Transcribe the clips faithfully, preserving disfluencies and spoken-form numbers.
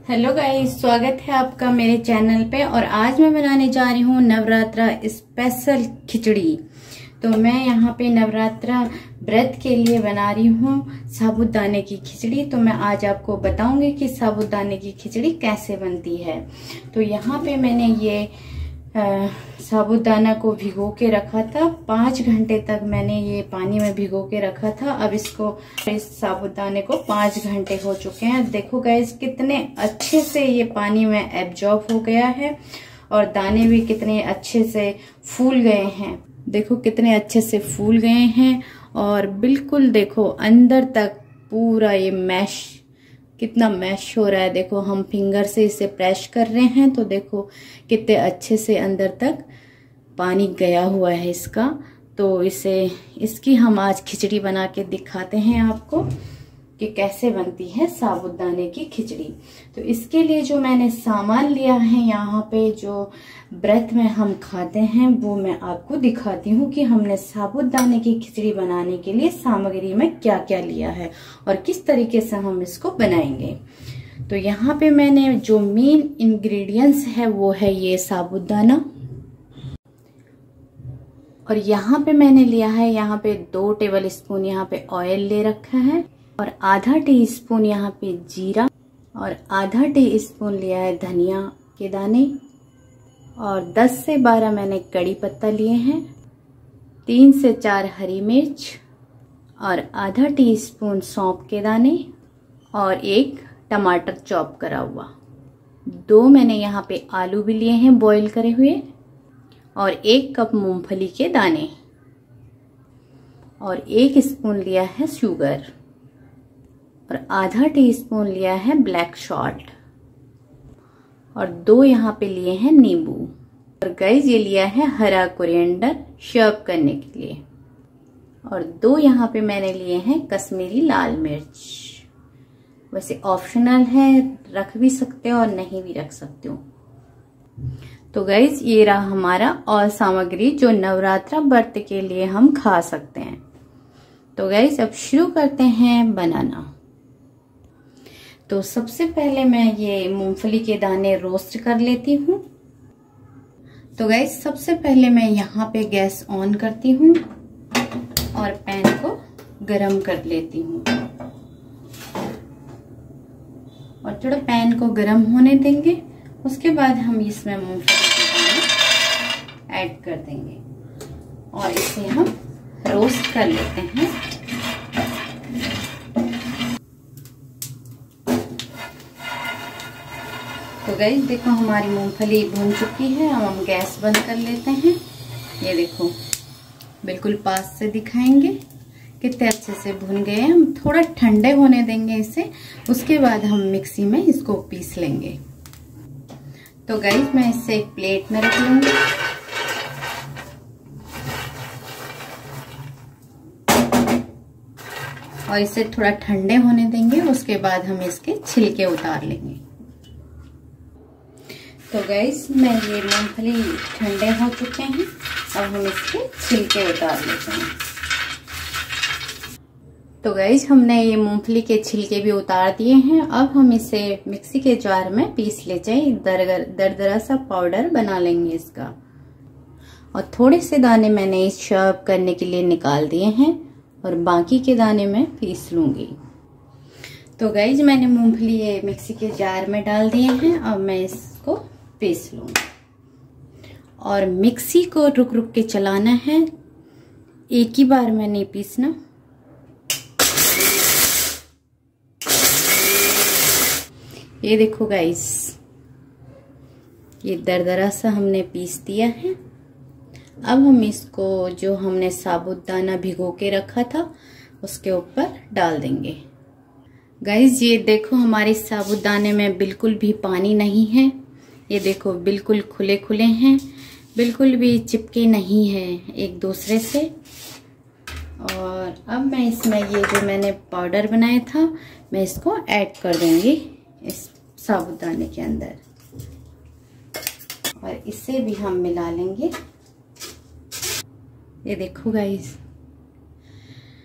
Hello guys, स्वागत है आपका मेरे चैनल पे। और आज मैं बनाने जा रही हूँ नवरात्रा स्पेशल खिचड़ी। तो मैं यहाँ पे नवरात्रा व्रत के लिए बना रही हूँ साबूदाने की खिचड़ी। तो मैं आज आपको बताऊंगी कि साबूदाने की खिचड़ी कैसे बनती है। तो यहाँ पे मैंने ये आ, साबूदाना को भिगो के रखा था। पाँच घंटे तक मैंने ये पानी में भिगो के रखा था। अब इसको इस साबूदाने को पाँच घंटे हो चुके हैं। देखो गाइस, कितने अच्छे से ये पानी में एब्जॉर्ब हो गया है और दाने भी कितने अच्छे से फूल गए हैं। देखो कितने अच्छे से फूल गए हैं और बिल्कुल देखो अंदर तक पूरा ये मैश, कितना मैश हो रहा है। देखो हम फिंगर से इसे प्रेस कर रहे हैं तो देखो कितने अच्छे से अंदर तक पानी गया हुआ है इसका। तो इसे इसकी हम आज खिचड़ी बना के दिखाते हैं आपको कि कैसे बनती है साबूदाने की खिचड़ी। तो इसके लिए जो मैंने सामान लिया है यहाँ पे, जो व्रत में हम खाते हैं, वो मैं आपको दिखाती हूँ कि हमने साबूदाने की खिचड़ी बनाने के लिए सामग्री में क्या क्या लिया है और किस तरीके से हम इसको बनाएंगे। तो यहाँ पे मैंने जो मेन इंग्रेडिएंट्स है वो है ये साबूदाना। और यहाँ पे मैंने लिया है यहाँ पे दो टेबल स्पून यहाँ पे ऑयल ले रखा है और आधा टी स्पून यहाँ पे जीरा और आधा टी स्पून लिया है धनिया के दाने और दस से बारह मैंने कड़ी पत्ता लिए हैं, तीन से चार हरी मिर्च और आधा टी स्पून सौंफ के दाने और एक टमाटर चॉप करा हुआ। दो मैंने यहाँ पे आलू भी लिए हैं बॉईल करे हुए और एक कप मूंगफली के दाने और एक स्पून लिया है शुगर और आधा टीस्पून लिया है ब्लैक सॉल्ट और दो यहाँ पे लिए हैं नींबू। और गाइस ये लिया है हरा कोरिएंडर सर्व करने के लिए और दो यहाँ पे मैंने लिए हैं कश्मीरी लाल मिर्च। वैसे ऑप्शनल है, रख भी सकते हो और नहीं भी रख सकते हो। तो गाइस ये रहा हमारा और सामग्री जो नवरात्रा व्रत के लिए हम खा सकते हैं। तो गाइस अब शुरू करते हैं बनाना। तो सबसे पहले मैं ये मूंगफली के दाने रोस्ट कर लेती हूँ। तो गाइस सबसे पहले मैं यहाँ पे गैस ऑन करती हूँ और पैन को गरम कर लेती हूँ और थोड़ा पैन को गरम होने देंगे। उसके बाद हम इसमें मूंगफली के दाने ऐड कर देंगे और इसे हम रोस्ट कर लेते हैं। तो गाइस देखो हमारी मूंगफली भून चुकी है। अब हम गैस बंद कर लेते हैं। ये देखो बिल्कुल पास से दिखाएंगे कितने अच्छे से भून गए हैं। हम थोड़ा ठंडे होने देंगे इसे, उसके बाद हम मिक्सी में इसको पीस लेंगे। तो गाइस मैं इसे एक प्लेट में रख लूंगी और इसे थोड़ा ठंडे होने देंगे। उसके बाद हम इसके छिलके उतार लेंगे। तो गाइस मैं ये मूंगफली ठंडे हो चुके हैं। अब हम इसके छिलके उतार लेते हैं। तो गाइस हमने ये मूंगफली के छिलके भी उतार दिए हैं। अब हम इसे मिक्सी के जार में पीस ले जाए, दरदरा सा पाउडर बना लेंगे इसका। और थोड़े से दाने मैंने इस सर्व करने के लिए निकाल दिए हैं और बाकी के दाने मैं पीस लूंगी। तो गाइस मैंने मूंगफली ये मिक्सी के जार में डाल दिए हैं। अब मैं इसको पीस लूंगी और मिक्सी को रुक रुक के चलाना है, एक ही बार में नहीं पीसना। ये देखो गाइस ये दरदरा सा हमने पीस दिया है। अब हम इसको जो हमने साबूदाना भिगो के रखा था उसके ऊपर डाल देंगे। गाइस ये देखो हमारे साबूदाने में बिल्कुल भी पानी नहीं है। ये देखो बिल्कुल खुले खुले हैं, बिल्कुल भी चिपके नहीं है एक दूसरे से। और अब मैं इसमें ये जो मैंने पाउडर बनाया था मैं इसको ऐड कर दूंगी इस साबूदाने के अंदर और इसे भी हम मिला लेंगे। ये देखो गाइस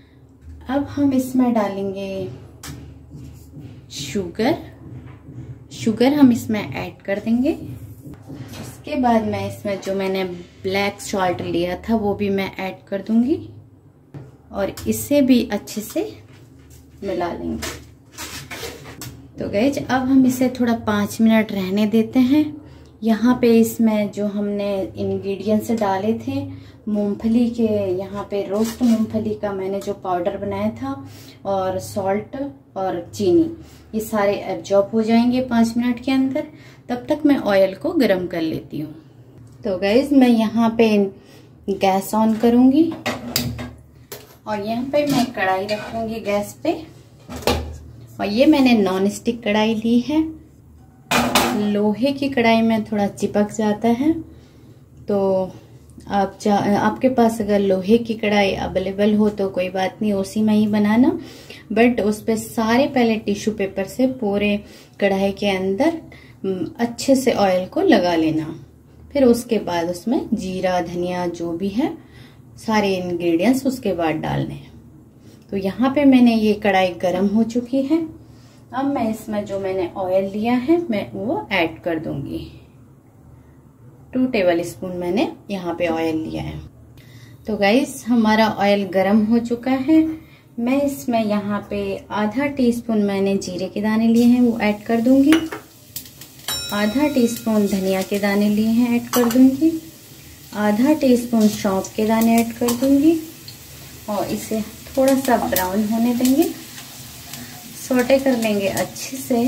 अब हम इसमें डालेंगे शुगर। शुगर हम इसमें ऐड कर देंगे। उसके बाद मैं इसमें जो मैंने ब्लैक सॉल्ट लिया था वो भी मैं ऐड कर दूंगी और इसे भी अच्छे से मिला लेंगे। तो गाइज अब हम इसे थोड़ा पाँच मिनट रहने देते हैं। यहाँ पे इसमें जो हमने इंग्रेडिएंट्स डाले थे मूंगफली के, यहाँ पे रोस्ट मूंगफली का मैंने जो पाउडर बनाया था और सॉल्ट और चीनी, ये सारे एब्जॉर्ब हो जाएंगे पाँच मिनट के अंदर। तब तक मैं ऑयल को गरम कर लेती हूँ। तो गाइज मैं यहाँ पे गैस ऑन करूँगी और यहाँ पे मैं कढ़ाई रखूँगी गैस पे। और ये मैंने नॉन स्टिक कढ़ाई ली है। लोहे की कढ़ाई में थोड़ा चिपक जाता है, तो आप चा आपके पास अगर लोहे की कढ़ाई अवेलेबल हो तो कोई बात नहीं, उसी में ही बनाना। बट उस पे सारे पहले टिश्यू पेपर से पूरे कढ़ाई के अंदर अच्छे से ऑयल को लगा लेना। फिर उसके बाद उसमें जीरा धनिया जो भी है सारे इंग्रेडिएंट्स उसके बाद डालने हैं। तो यहाँ पे मैंने ये कढ़ाई गरम हो चुकी है। अब मैं इसमें जो मैंने ऑयल लिया है मैं वो ऐड कर दूंगी। टू टेबल स्पून मैंने यहाँ पे ऑयल लिया है। तो गाइस हमारा ऑयल गरम हो चुका है। मैं इसमें यहाँ पे आधा टीस्पून मैंने जीरे के दाने लिए हैं वो ऐड कर दूंगी। आधा टीस्पून धनिया के दाने लिए हैं ऐड कर दूंगी। आधा टीस्पून सौंफ के दाने ऐड कर दूंगी और इसे थोड़ा सा ब्राउन होने देंगे, सौटे कर लेंगे अच्छे से।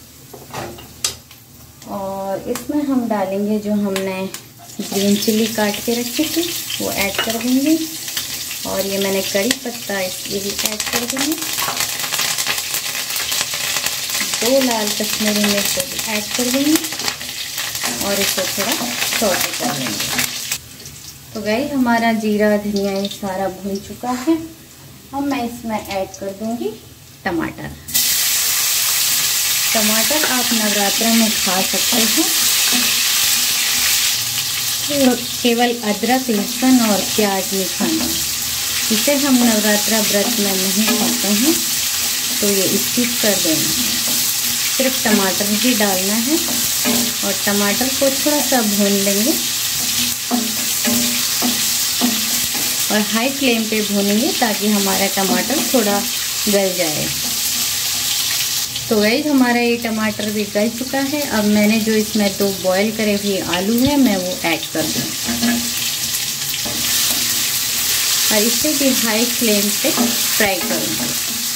और इसमें हम डालेंगे जो हमने ग्रीन चिली काट के रखी थी वो ऐड कर देंगे और ये मैंने कड़ी पत्ता इसलिए भी ऐड कर देंगे। दो लाल कश्मीरी मिर्च ऐड कर देंगे और इसे थोड़ा सौटे कर लेंगे। तो गाइस हमारा जीरा धनिया ये सारा भून चुका है। अब मैं इसमें ऐड कर दूंगी टमाटर। टमाटर आप नवरात्रों में खा सकते हो। तो केवल अदरक लहसुन और प्याज नहीं खाना, इसे हम नवरात्रा व्रत में नहीं खाते हैं तो ये स्किप कर देना। सिर्फ टमाटर ही डालना है और टमाटर को थोड़ा सा भून लेंगे और हाई फ्लेम पे भूनेंगे ताकि हमारा टमाटर थोड़ा गल जाए। तो गाइस हमारा ये टमाटर भी गल चुका है। अब मैंने जो इसमें दो बॉईल करे हुए आलू है मैं वो ऐड कर दूँ और इसे भी हाई फ्लेम पे फ्राई करूँगी।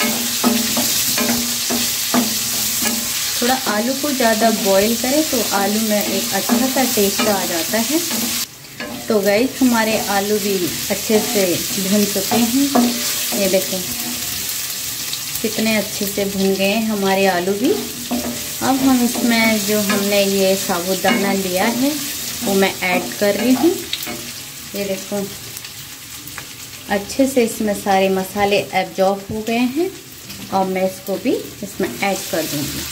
थोड़ा आलू को ज़्यादा बॉईल करें तो आलू में एक अच्छा सा टेस्ट आ जाता है। तो गाइस हमारे आलू भी अच्छे से भुन चुके हैं। ये देखें कितने अच्छे से भुन गए हैं हमारे आलू भी। अब हम इसमें जो हमने ये साबूदाना लिया है वो मैं ऐड कर रही हूँ। ये देखो अच्छे से इसमें सारे मसाले एब्जॉर्ब हो गए हैं और मैं इसको भी इसमें ऐड कर दूँगी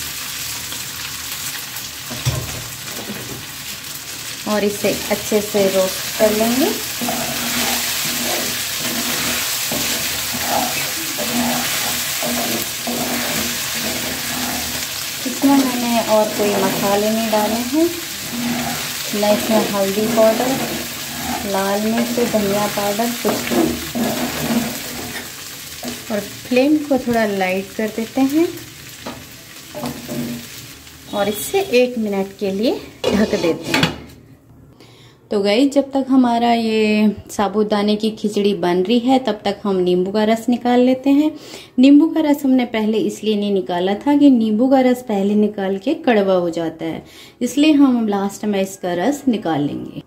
और इसे अच्छे से रोस्ट कर लेंगे। इसमें मैंने और कोई मसाले नहीं डाले हैं, न इसमें हल्दी पाउडर, लाल मिर्च, धनिया पाउडर कुछ नहीं। और फ्लेम को थोड़ा लाइट कर देते हैं और इससे एक मिनट के लिए ढक देते हैं। तो गाइस जब तक हमारा ये साबूदाने की खिचड़ी बन रही है तब तक हम नींबू का रस निकाल लेते हैं। नींबू का रस हमने पहले इसलिए नहीं निकाला था कि नींबू का रस पहले निकाल के कड़वा हो जाता है, इसलिए हम लास्ट में इसका रस निकाल लेंगे।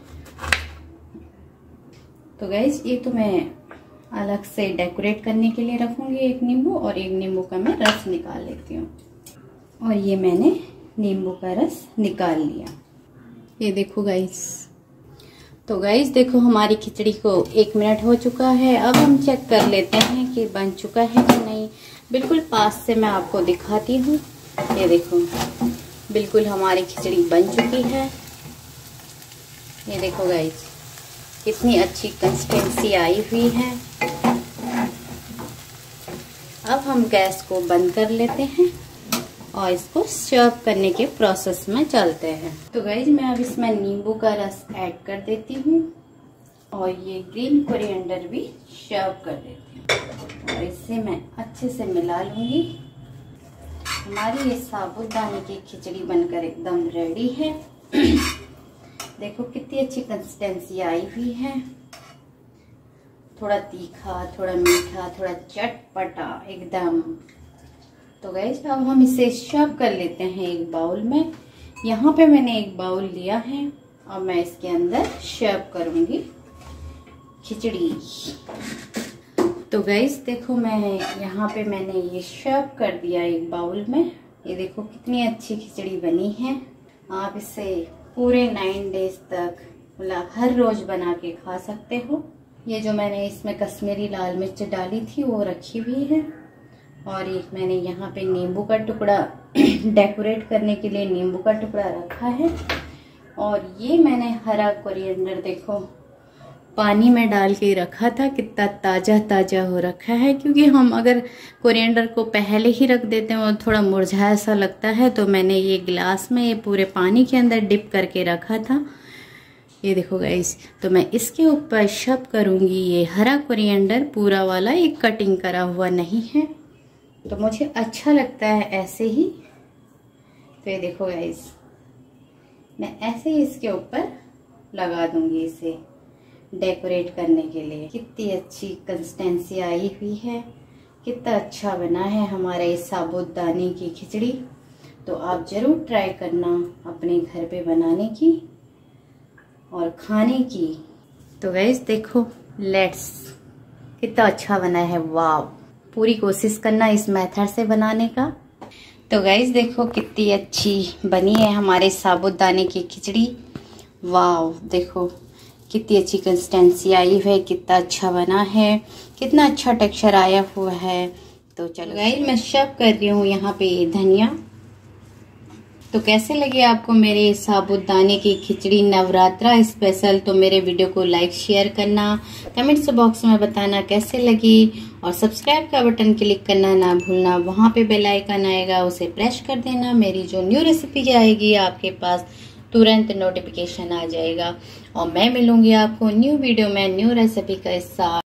तो गाइस ये तो मैं अलग से डेकोरेट करने के लिए रखूंगी एक नींबू, और एक नींबू का मैं रस निकाल लेती हूँ। और ये मैंने नींबू का रस निकाल लिया, ये देखो गाइस। तो गाइस देखो हमारी खिचड़ी को एक मिनट हो चुका है। अब हम चेक कर लेते हैं कि बन चुका है कि नहीं। बिल्कुल पास से मैं आपको दिखाती हूँ। ये देखो बिल्कुल हमारी खिचड़ी बन चुकी है। ये देखो गाइस कितनी अच्छी कंसिस्टेंसी आई हुई है। अब हम गैस को बंद कर लेते हैं और इसको सर्व करने के प्रोसेस में चलते हैं। तो गाइज मैं अब इसमें नींबू का रस ऐड कर देती हूँ और ये ग्रीन कोरिएंडर भी सर्व कर देती हूँ और इससे मैं अच्छे से मिला लूंगी। हमारी ये साबूदाने की खिचड़ी बनकर एकदम रेडी है। देखो कितनी अच्छी कंसिस्टेंसी आई हुई है, थोड़ा तीखा, थोड़ा मीठा, थोड़ा चटपटा एकदम। तो गाइस अब हम इसे सर्व कर लेते हैं एक बाउल में। यहाँ पे मैंने एक बाउल लिया है और मैं इसके अंदर सर्व करूंगी खिचड़ी। तो गाइस देखो मैं यहाँ पे मैंने ये सर्व कर दिया एक बाउल में। ये देखो कितनी अच्छी खिचड़ी बनी है। आप इसे पूरे नाइन डेज तक मतलब हर रोज बना के खा सकते हो। ये जो मैंने इसमें कश्मीरी लाल मिर्च डाली थी वो रखी हुई है और एक मैंने यहाँ पे नींबू का टुकड़ा डेकोरेट करने के लिए नींबू का टुकड़ा रखा है। और ये मैंने हरा कोरिएंडर देखो पानी में डाल के रखा था, कितना ताज़ा ताज़ा हो रखा है। क्योंकि हम अगर कोरिएंडर को पहले ही रख देते हैं और थोड़ा मुरझाया सा लगता है, तो मैंने ये गिलास में ये पूरे पानी के अंदर डिप करके रखा था। ये देखो गाइस, तो मैं इसके ऊपर सर्व करूँगी ये हरा कोरिएंडर पूरा वाला, एक कटिंग करा हुआ नहीं है। तो मुझे अच्छा लगता है ऐसे ही। तो ये देखो गाइस, मैं ऐसे ही इसके ऊपर लगा दूंगी इसे डेकोरेट करने के लिए। कितनी अच्छी कंसिस्टेंसी आई हुई है, कितना अच्छा बना है हमारा ये साबूदाने की खिचड़ी। तो आप जरूर ट्राई करना अपने घर पे बनाने की और खाने की। तो गाइस देखो, लेट्स कितना अच्छा बना है, वाव। पूरी कोशिश करना इस मेथड से बनाने का। तो गाइस देखो कितनी अच्छी बनी है हमारे साबूदाने की खिचड़ी, वाव। देखो कितनी अच्छी कंसिस्टेंसी आई है, कितना अच्छा बना है, कितना अच्छा टेक्सचर आया हुआ है। तो चलो गाइस मैं सर्व कर रही हूँ यहाँ पे धनिया। तो कैसे लगे आपको मेरे साबूदाने की खिचड़ी नवरात्रा स्पेशल? तो मेरे वीडियो को लाइक शेयर करना, कमेंट्स बॉक्स में बताना कैसे लगी और सब्सक्राइब का बटन क्लिक करना ना भूलना। वहां पे बेल आइकन आएगा, उसे प्रेस कर देना। मेरी जो न्यू रेसिपी आएगी आपके पास तुरंत नोटिफिकेशन आ जाएगा और मैं मिलूंगी आपको न्यू वीडियो में न्यू रेसिपी के साथ।